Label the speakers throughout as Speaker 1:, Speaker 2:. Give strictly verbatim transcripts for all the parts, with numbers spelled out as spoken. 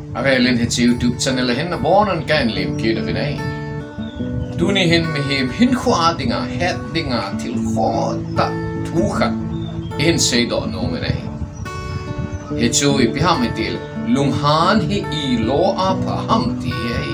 Speaker 1: Avelin hit YouTube channel hin na bon an kan lim ki da vinai. Tuni hin mi him hin khwa dinga het dinga til kho ta thu khat in sei do no me nei. He chu I pi ham til Lunghan hi I lo a pha ham ti ai.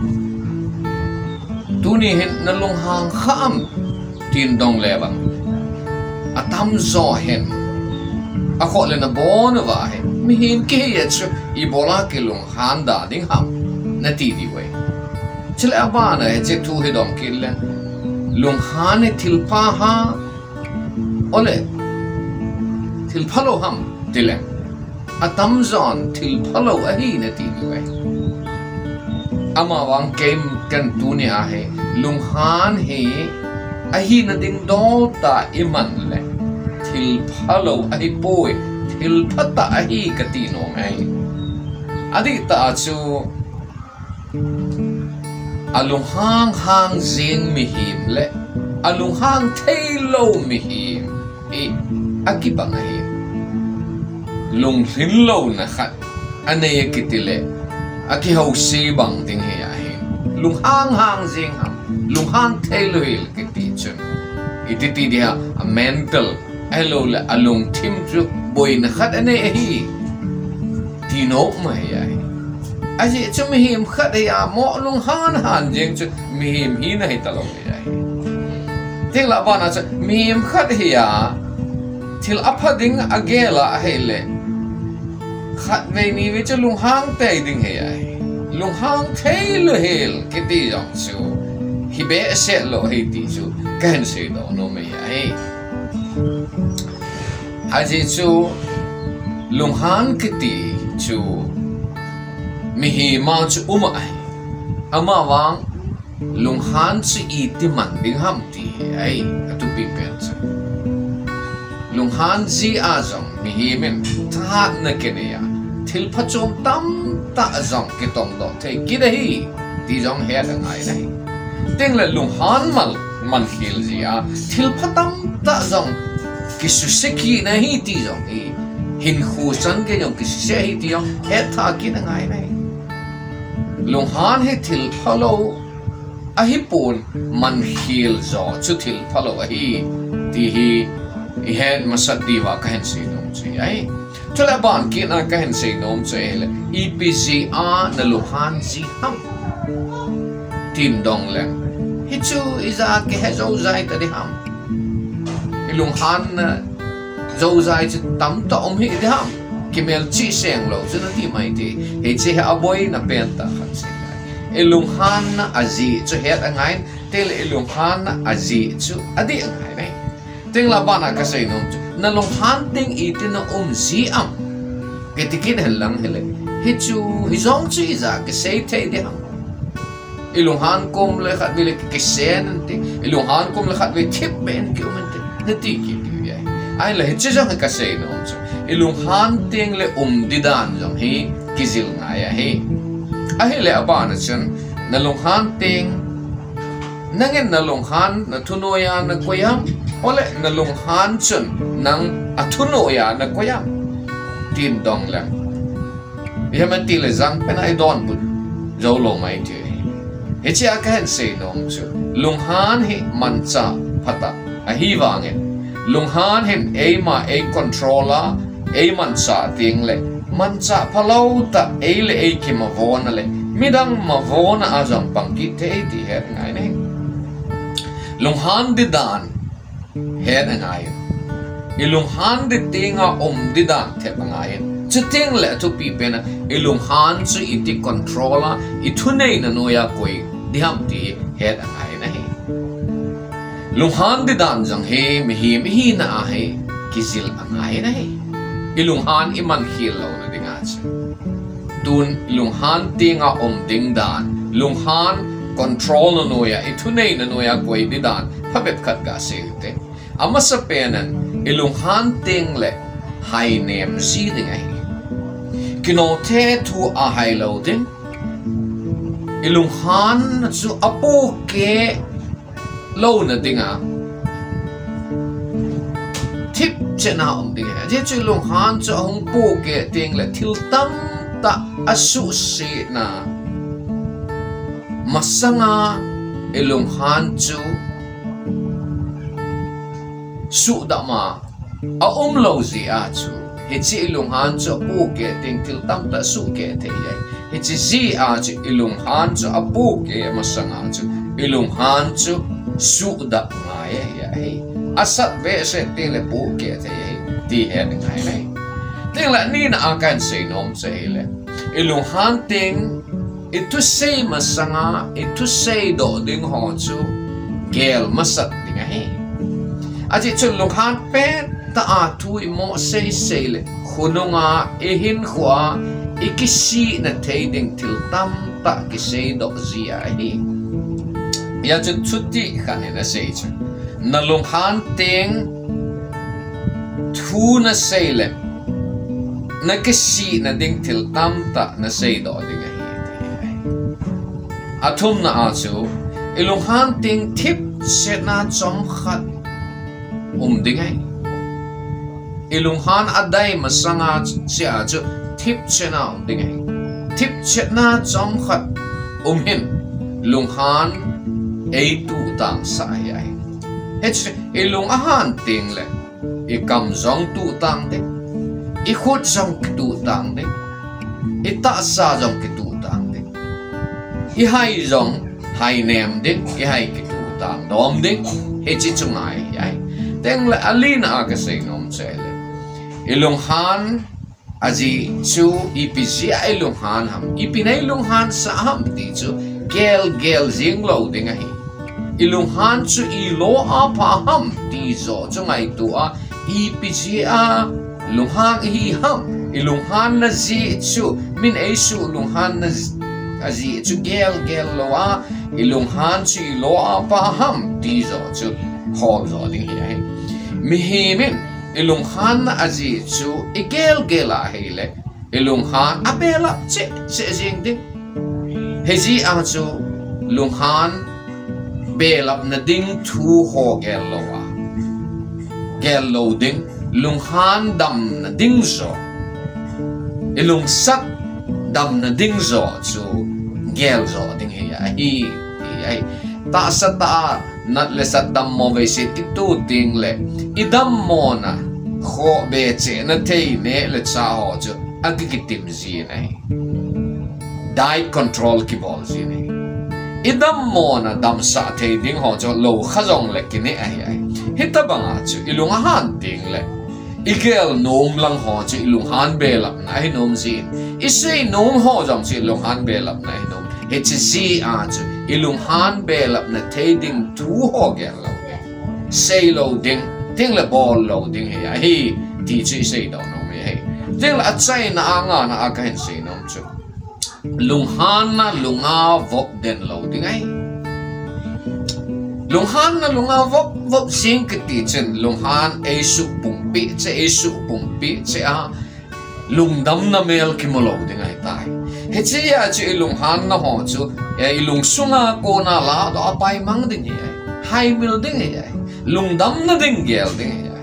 Speaker 1: Tuni hin na Lunghan kham tin dong le bang. Atam zo hen. A kho le na bon wa he. Mi hin ke ya chu I bola ke Lunghan da ding ham na ti di we. Chile abana he che tu he dom kille. Lunghan he til pa ha ole til phalo ham tile. Atam zon til phalo ahi na ti di we. Ama wang kem kan tu ni a he Lunghan he ahi na ding do ta iman le til phalo ahi poi til phata ahi kati no ngai adi ta chu alunghang hang zing mi him le alunghang thailo mi him e akibang hi lung hin lo na khat ane kitile aki ho si bang ding he a hi lunghang hang zing ham lunghang thailo hil kiti chun ititi dia a mental hello le alung thim chu boy na khat ane hi tino ma ya aji chu mi him khat ya mo Lunghan han jeng chu mi him hi na hi talong ya ting la bana chu mi him khat hi ya til aphading agela hele khat ve ni vi chu Lunghan te ding he ya Lunghan thailo hel kiti jong chu hi be se lo hi ti chu kan se do no me ya aji chu Lunghan kiti chu mi hi ma chu uma ai ama wang Lunghan chu I ti man ding ham ti ai atu pi pen chu Lunghan ji a jong mi hi men tha na ke ne ya thil pha chom tam ta jong ke tong do the ki da hi ti jong he da ngai nai teng le Lunghan mal man khil ji a thil pha tam ta jong kisuseki na hi ti jong hi hin khu san ke jong kisuse hi ti jong he tha ki na ngai nai Lunghan he thil phalo a hi pun man khil zo chu thil phalo a hi ti hi I hen masat di wa ka hen sei nom chi ai chula ban ki na ka hen sei nom che le E P Z a na Lunghan ji ham tim dong le hi chu iza ke he zo zai ta di ham Lunghan zo zai chu tam ta om hi di ham kimel chi seng lo chu na ti mai ti he che ha boy na pen ta khan se ai Lunghan na azi chu he angai tel Lunghan na azi chu adi angai nei ting la bana ka sei nom chu na Lunghan ting I tin na om zi am ke tikin helang hele hi chu hi zong chi za ke sei the di ham Lunghan kom le khat vi le ke sen ti Lunghan kom le khat vi thip ben ki um na ti ki ti ai ai la hi chi jong ka sei nom chu Lunghan ting le um di dan jong hi kizil nga ya hi a hi le abana chen na Lunghan ting nangen na Lunghan na thunoya na koyam ole na Lunghan chen nang athunoya na koyam tin dong lang ya man ti le zang pen ai don bu zo lo mai ti he chi a kan sei nom chu Lunghan hi mancha phata a hi wangen Lunghan hen ei ma ei controller ei mancha ting le mancha phalo ta ei le ei ki ma vona le midang ma vona a jang pangki te ti he ngai nei Lunghan di dan he ngai I Lunghan di tinga om di dan the ngai chu ting le tu pi pena I Lunghan chu I ti controller I thu nei na noya koi di ham ti he ngai nei Lunghan di dan jang he mi hi mi hi na a he kizil angai nei I Lunghan I man khil lo na dinga chu tun Lunghan tinga om ding dan Lunghan control no noya I thu nei na noya koi di dan phabet khat ga se te ama sa penan I Lunghan ting le hai nem zi ding ai kino the thu a hai lo ding I Lunghan chu apo ke lo na dinga tip chena om ding he je chu Lunghan chu hong po ke ting le thil tam ta asu si na masanga Lunghan chu su da ma a um lo zi a chu he chi Lunghan chu pu ke ting til tam ta su ke the yai he chi zi a chu Lunghan chu a pu ke masanga chu Lunghan chu su da ma ya ya he asat ve se ting le pu ke the yai ti he ngai nei ting la ni na a kan sei nom se le Lunghan ting itu say masanga itu say do ding ho chu gel masat ding he aji chu Lunghan pe ta a thui mo say say le khununga e hin khwa ikisi na thei ding til tam ta ki say do zia he ya chu chuti khan na say chu na Lunghan ting thu na say le na kisi na ding til tam ta na say do ding athum na achu Lunghan ting thip se na chom khat um dingai Lunghan adai masanga se achu thip se na um dingai thip se na chom khat um hin Lunghan ei tu tang sa ai het Lunghan ting le i kam zong tu tang de i khut zong tu tang de i ta sa zong ki tu tang de i hai zong hai nem ding i hai ki tu tang dom ding he chi chung ai ai teng la alina ka sei nom chele Lunghan aji chu i pi ji ai Lunghan ham i pi nei Lunghan sa ham ti chu gel gel jing lo ding ai Lunghan chu i lo a pa ham ti zo chung ai tu a i pi ji a Lunghan hi ham Lunghan na ji chu min ai su Lunghan na aji chu gel gel loa Lunghan chu loa pa ham ti zo chu hol zo ding hi mi hi min Lunghan na aji chu igel gela hele Lunghan abela che che jing ding he ji a chu Lunghan belap na ding thu ho gel loa gel lo ding Lunghan dam na ding zo Lung sat dam na ding zo chu gel zo ding hi ai ai ta sa ta nat le sat dam mo ve se ti tu ding le i dam mo na kho be che na thei ne le cha ho chu agi ki tim ji nei dai control ki bol ji nei i dam mo na dam sa thei ding ho chu lo kha jong le ki ne ai ai hita banga chu i Lunghan ding le igel nom lang ho chu Lunghan belap na hi nom zin i sei nom ho jong chu Lunghan belap na hi nom he chi zi a chu Lunghan belap na thei ding thu ho gel lo sei lo ding ting le bol lo ding he hi ti chi sei do no me he ting la chai na anga na aka hen sei nom chu Lunghan na lunga vok den lo ding ai Lunghan na lunga vok vok sing ke ti chen Lunghan e su pum pi che e su pum pi che a lungdam na mel ki molo ding ai tai he chi ya chi Lunghan na ho chu e lung sunga ko na la do apai mang ding ai hai mil ding ai lungdam na ding gel ding ai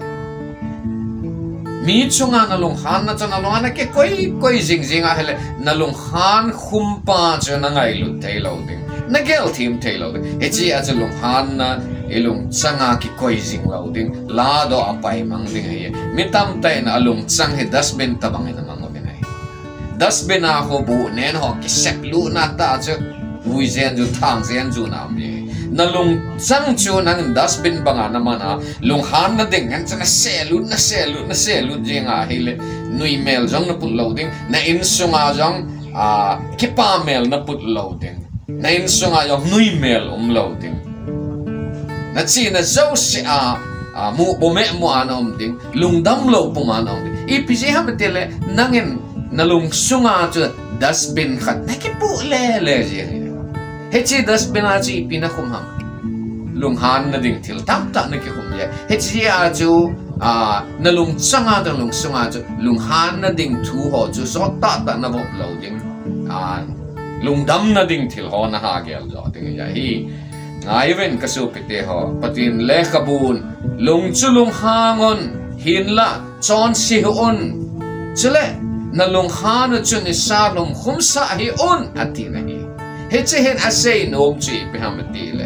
Speaker 1: mi chunga na Lunghan na chana Lunghan na ke koi koi jing jing a hele na Lunghan khumpa chu na ngai lu thei lo ding na gel thim thei lo ding he chi a chu Lunghan na ilung changa ki koi jing lo ding la do apai mang ding ai mi tam tai na alung chang he dustbin tabang na mang o binai dustbin a ho bu nen ho ki sek lu na ta chu ui zen ju thang zen ju na mi na lung chang chu nang dustbin banga na mana Lunghan na ding han chana selu na selu na selu jinga hele nui mel jong na put lo ding na in sunga jong a kipa mel na put lo ding na in sunga jong nui mel um lo ding na chi na zo si a mu bo me mu an om ding lungdam lo pu man om ding i pi je ham tele nangin na lung sunga chu dustbin khat na ki pu le le je he chi dustbin a chi pi na khum ham Lunghan na ding til tam ta na ki khum ye he chi a chu a na lung changa da lung sunga chu Lunghan na ding thu ho chu so ta ta na bo lo ding a lungdam na ding til ho na ha gel jo ding ya hi ngai ven ka su pite ho patin le khabun lung chu Lunghangon hin la chon si on chule na Lunghan na chun isa lum khumsa hi un ati na hi he che hen asay nom chi pihamati le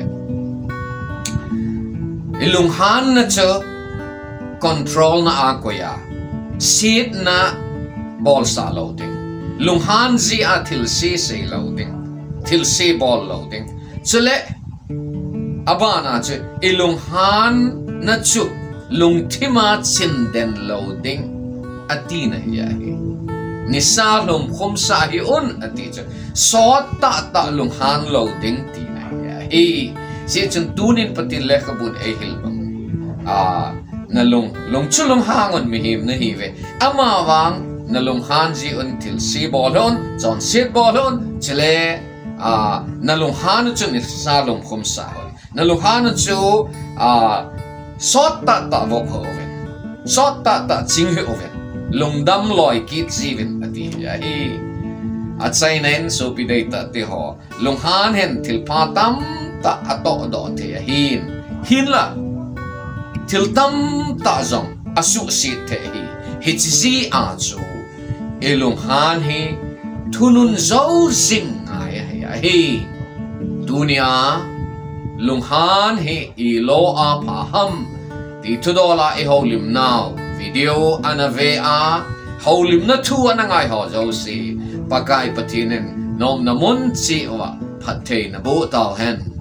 Speaker 1: Lunghan na cho control na akoya seat na ball sa loading Lunghan zi a til si say loading til si ball loading chule abana che Lunghan na chu lungthima chinden loading ati na hi nisa lum khumsa hi un ati che so ta ta Lunghan loading ti na hi si chun tunin patin le khabun e hil bang a na lung lung chu lung hangon mi him na hi ve ama wang na Lunghan ji un til si bolon chon sit bolon chele a na Lunghan chu ni sa lum khumsa na Lunghan chu a so ta ta vo phoven so ta ta ching hi oven lungdam loi ki jivin ati ya hi a chainen so pi data te ho Lunghan hen thil pa tam ta ato do the hin hin la thil tam ta zong asu si the hi hi chi a chu e Lunghan hi thunun zo sing ai ya hi dunia Lunghan hi i lo a pha ham ti thu do la e holim now video anave a holim na thu anangai ho zo si pakai patinen nom namun chi wa phathei na bo taw hen